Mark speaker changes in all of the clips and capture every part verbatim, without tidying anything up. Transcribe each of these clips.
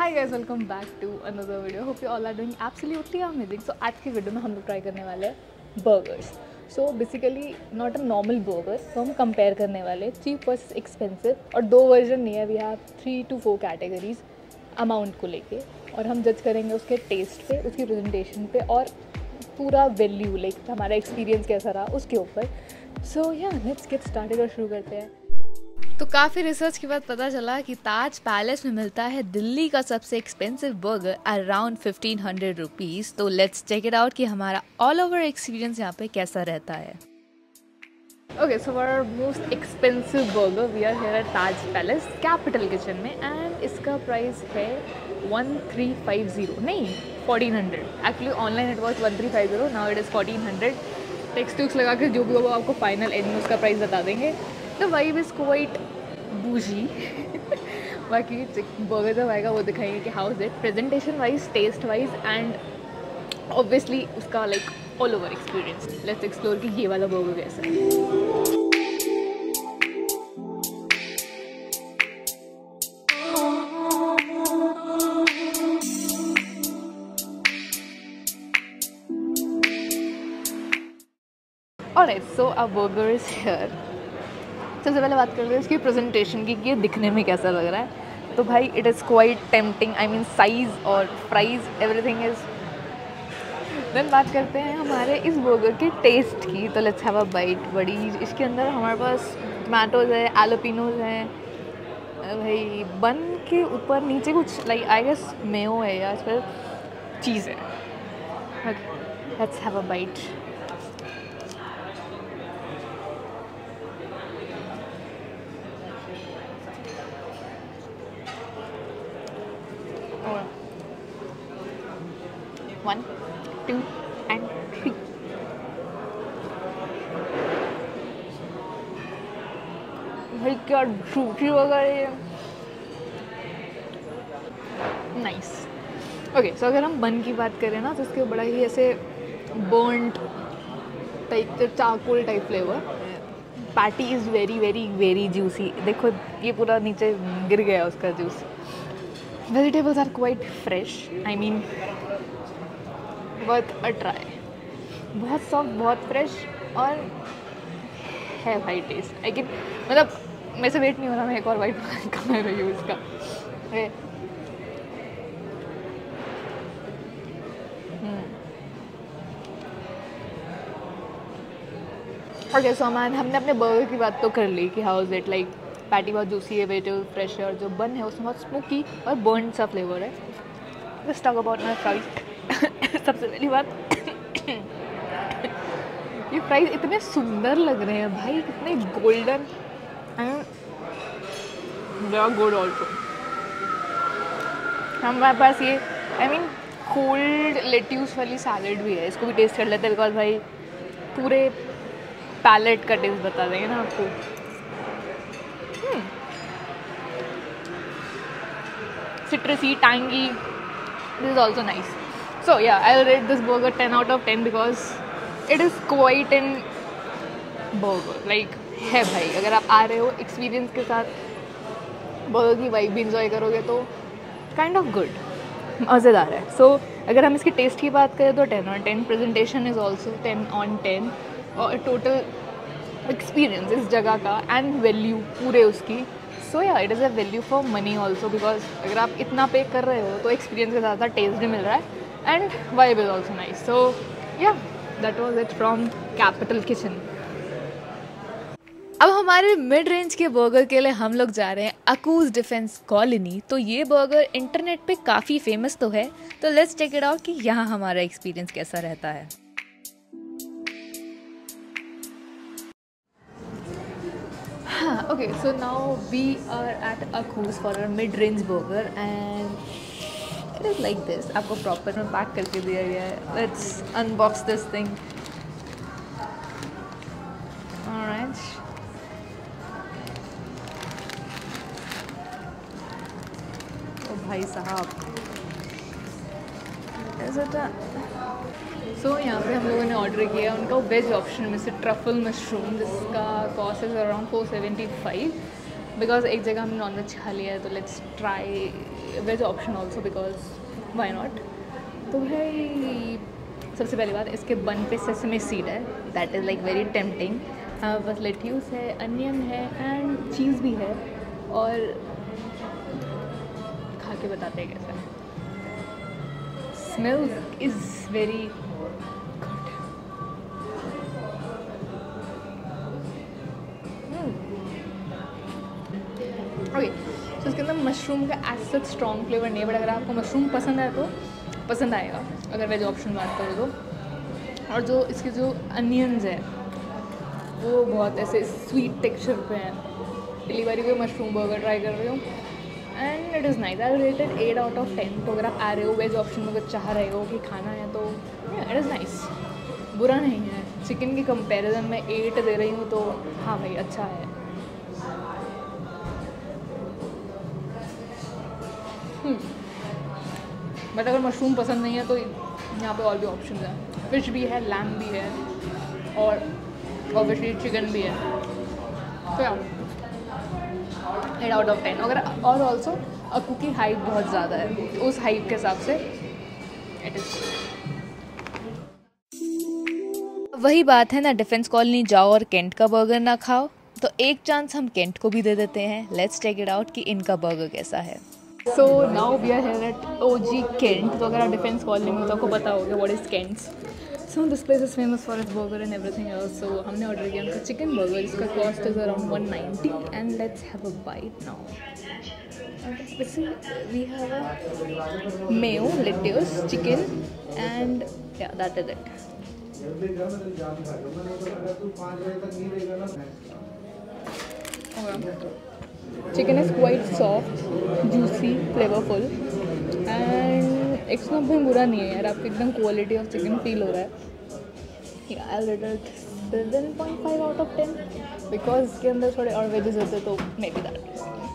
Speaker 1: Hi guys, welcome back to another video. Hope you all are doing absolutely amazing. So आज की video में हम लोग try करने वाले हैं burgers. So basically not a normal burger, तो हम कंपेयर करने वाले चीप वर्सेस एक्सपेंसिव। और दो वर्जन नहीं है, we have three to four categories amount को लेके, और हम जज करेंगे उसके टेस्ट पे, उसकी प्रेजेंटेशन पे, और पूरा वैल्यू लाइक हमारा एक्सपीरियंस कैसा रहा उसके ऊपर। सो या लेट्स गेट स्टार्टेड और शुरू करते हैं। तो काफ़ी रिसर्च के बाद पता चला कि ताज पैलेस में मिलता है दिल्ली का सबसे expensive burger around fifteen hundred rupees. तो लेट्स चेक इट आउट कि हमारा ऑल ओवर एक्सपीरियंस यहाँ पे कैसा रहता है। Okay, so our most expensive burger we are here at Taj Palace Capital Kitchen में, एंड इसका प्राइस है वन थ्री फाइव ज़ीरो, नहीं fourteen hundred. Actually online it was one three five zero, now it is fourteen hundred. टेक्स्ट टूक्स लगा के जो भी होगा आपको फाइनल एंड में उसका प्राइस बता देंगे। द वाइब इज़ क्वाइट बूजी। बाकी बर्गर जब आएगा वो दिखाएंगे कि how is it presentation wise, taste wise, and obviously उसका like all over experience. Let's explore कि ये वाला बर्गर कैसा है। Alright, so a burger is here. सबसे पहले बात कर रहे हैं इसकी प्रेजेंटेशन की कि ये दिखने में कैसा लग रहा है। तो भाई it is quite tempting, I mean size और प्राइस एवरीथिंग इज़। देन बात करते हैं हमारे इस बर्गर के टेस्ट की। तो लेट्स हैव अ बाइट। बड़ी इसके अंदर हमारे पास टमाटोज़ है, एलोपिनोज हैं, भाई बन के ऊपर नीचे कुछ लाइक आई गेस मेयो है या फिर चीज़ है। Let's have a bite. One, two, and three. भाई क्या झूठी बर्गर है ये। नाइस। ओके, सो अगर हम बन की बात करें ना तो उसके बड़ा ही ऐसे burnt type, charcoal type flavour. Patty is very very very juicy. देखो ये पूरा नीचे गिर गया उसका juice. Vegetables are quite fresh, I mean worth a try. बहुत सॉफ्ट, बहुत फ्रेश, और है भाई टेस्ट। आई कैन मतलब मेरे से वेट नहीं हो रहा, मैं एक और वाइट कमा रही हूँ इसका। ओके, सो मैन हमने अपने बर्गर की बात तो कर ली कि how is it like. Patty बहुत जूसी है, वेजिटेबल फ्रेश है, और जो बन है उसमें बहुत स्मोकी और बर्न सा फ्लेवर है। Let's talk about my fries. सबसे पहली बात, ये फ्राइज इतने सुंदर लग रहे हैं भाई, कितने गोल्डन एंड गुड ऑल्सो। हमारे पास ये आई मीन कोल्ड लेट्यूस वाली सैलेड भी है, इसको भी टेस्ट कर लेते हैं बिकॉज भाई पूरे पैलेट का टेस्ट बता देंगे ना आपको। Citrusy, tangy, this is also nice. So yeah I will rate this burger ten out of ten because it is quite in burger like है भाई। अगर आप आ रहे हो एक्सपीरियंस के साथ, बर्गर की वाइब भी इंजॉय करोगे तो काइंड ऑफ गुड, मज़ेदार है। सो so, अगर हम इसकी टेस्ट की बात करें तो ten on ten. Presentation is also ten on ten, और टोटल एक्सपीरियंस इस जगह का एंड वैल्यू पूरे उसकी। So yeah it is a value for money also because अगर आप इतना पे कर रहे हो तो एक्सपीरियंस के साथ साथ टेस्ट भी मिल रहा है and vibe is also nice. So yeah that was it from Capital Kitchen. अब हमारे मिड रेंज के बर्गर के लिए हम लोग जा रहे हैं अकूज डिफेंस कॉलोनी। तो ये बर्गर इंटरनेट पे काफ़ी फेमस तो है, तो लेट्स चेक इट आउट कि यहाँ हमारा एक्सपीरियंस कैसा रहता है। Okay, so now we are at अकूज for our mid range burger and it is like this. आपको प्रॉपर में पैक करके दिया गया है। Let's unbox this thing. Alright, भाई साहब ऐसा। सो यहाँ पे हम लोगों ने ऑर्डर किया उनका वेज ऑप्शन में से ट्रफल मशरूम, जिसका cost is around four seventy five because एक जगह हमने नॉनवेज खा लिया है। तो let's try veg option also because why not. तो भाई सबसे पहली बात, इसके बन पे सेसमे सीड है, that is like very tempting. हाँ, बस लेट्यूस है, अनियन है एंड चीज़ भी है, और खा के बताते हैं कैसा है। Smell is very good. Okay, तो इसके अंदर मशरूम का एज सच स्ट्रॉन्ग फ्लेवर नहीं है, बट अगर आपको मशरूम पसंद है तो पसंद आएगा अगर वेज ऑप्शन बात करो तो। और जो इसके जो अनियंस हैं वो बहुत ऐसे स्वीट टेक्सचर पे हैं। पहली बारी कोई मशरूम बर्गर ट्राई कर रही हूँ and it is nice. I rated eight out of ten. तो अगर आप आ रहे हो वेज ऑप्शन में, अगर चाह रहे हो कि खाना है तो इट इज़ नाइस, बुरा नहीं है। चिकन की कंपैरिजन में एट दे रही हूँ तो हाँ भाई अच्छा है। बट अगर मशरूम पसंद नहीं है तो यहाँ पे और भी ऑप्शन हैं। फिश भी है, लैम भी है, और ऑब्वियसली चिकन भी है। तो यार एट आउट ऑफ टेन। अगर और ऑल्सो अक्कू की हाइट बहुत ज़्यादा है, तो उस हाइट के हिसाब से इट इज़।
Speaker 2: वही बात है ना, डिफेंस कॉलोनी जाओ और केंट का बर्गर ना खाओ। तो एक चांस हम केंट को भी दे देते हैं। लेट्स टेक इट आउट कि इनका बर्गर कैसा है।
Speaker 1: So now we are here at O G Kent. तो अगर आप डिफेंस कॉलोनी में तो आपको पता होगा what is Kent's. So this place is famous for its burger and everything else. So हमने ऑर्डर किया उनका चिकन बर्गर, इसका cost is around one ninety and let's have a bite now. We have a mayo, lettuce, chicken and yeah, that is it. Chicken is quite soft, juicy, flavorful and एकदम भी बुरा नहीं है यार, आपको एकदम quality of chicken feel हो रहा है। Yeah, I'll rate it seven point five out of ten because इसके अंदर थोड़े और वेजेस होते तो maybe that.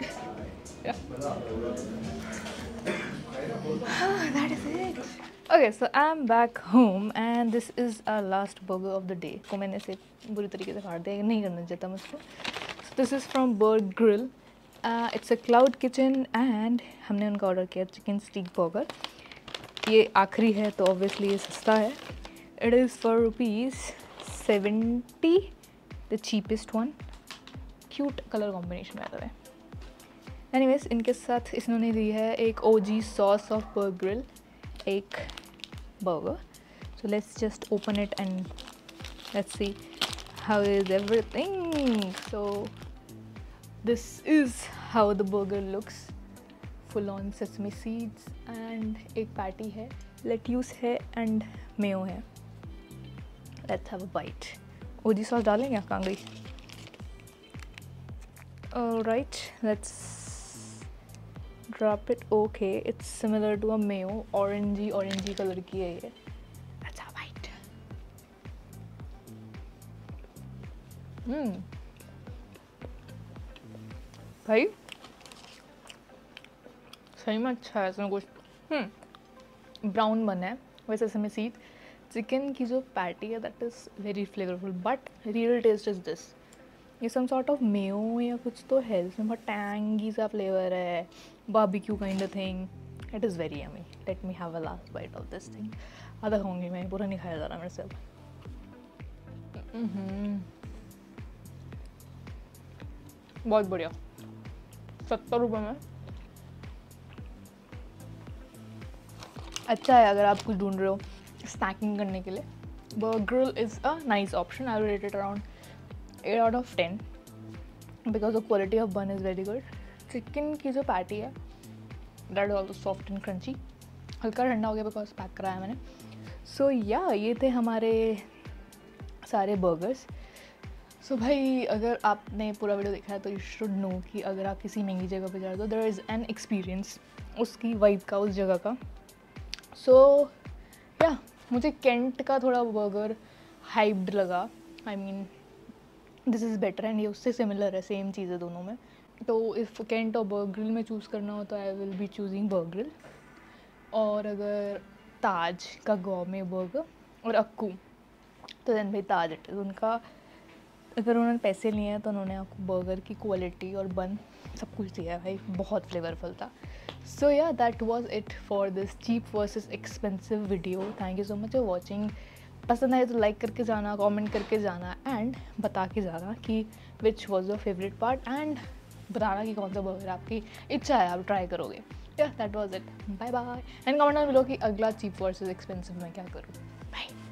Speaker 1: That is it. Okay, so I'm back home and this is our last burger of the day. को मैंने इसे बुरी तरीके से फाड़ दिया, नहीं करना चाहता मुझको। So this is from Bird Grill. Uh, it's a cloud kitchen and हमने उनका ऑर्डर किया चिकन स्टीक बर्गर। ये आखिरी है तो ऑब्वियसली ये सस्ता है। It is for rupees seventy, the cheapest one. Cute color combination by the way. Anyways, इनके साथ इन्होंने दी है एक OG sauce of burger grill, एक burger. So let's just open it and let's see how is everything. So this is how the burger looks, full on sesame seeds and एक patty है, lettuce है and mayo है। Let's have a bite. OG sauce डालेंगे, कहाँ गई? Right, let's drop it. Okay, it's similar to a mayo, orangey orangey color की है ये। Let's have a bite. Hmm. भाई सही में अच्छा है इसमें कुछ। हम्म ब्राउन बना है वैसे इसमें सीड। चिकन की जो पैटी है that is very flavourful but real taste is this. ये सम सॉर्ट ऑफ मेयो या कुछ तो है, इसमें बहुत टैंगी सा फ्लेवर है, barbecue kind of thing. It is very yummy. Let me have a last bite of this thing. आधा खाऊंगी मैं, पूरा नहीं खाया जा रहा मेरे से अब। बहुत बढ़िया, सत्तर रुपये में अच्छा है अगर आप कुछ ढूंढ रहे हो स्नैकिंग करने के लिए। Burger grill is a nice option. I will rate it around eight out of ten because the quality of bun is very good. Chicken की जो पैटी है that is also soft and crunchy. हल्का ठंडा हो गया because pack कराया मैंने। सो so, yeah yeah, ये थे हमारे सारे बर्गर्स। सो so, भाई अगर आपने पूरा वीडियो देखा है तो यू शुड नो कि अगर आप किसी महंगी जगह पे जा रहे हो देयर इज़ एन एक्सपीरियंस उसकी वाइब का, उस जगह का। सो so, या yeah, मुझे केंट का थोड़ा बर्गर हाइप्ड लगा। I mean this is better and ये उससे सिमिलर है, सेम चीज़ है दोनों में। तो इफ़ केंट और बर्गर ग्रिल में चूज़ करना हो तो I will be choosing burger grill. और अगर ताज का गौ में बर्गर और अक्कू तो देन भाई ताज इट इज़। उनका अगर उन्होंने पैसे लिए हैं तो उन्होंने आपको बर्गर की क्वालिटी और बन सब कुछ दिया है भाई, बहुत फ्लेवरफुल था. So yeah that was it for this cheap versus expensive video. Thank you so much for watching. पसंद आए तो लाइक करके जाना, कमेंट करके जाना एंड बता के जाना कि which was your favourite part and बताना कि कौन सा बर्गर आपकी इच्छा है आप ट्राई करोगे. Yeah that was it. Bye bye and comment down below कि अगला चीप वर्सेस एक्सपेंसिव मैं क्या करूँ. बाय.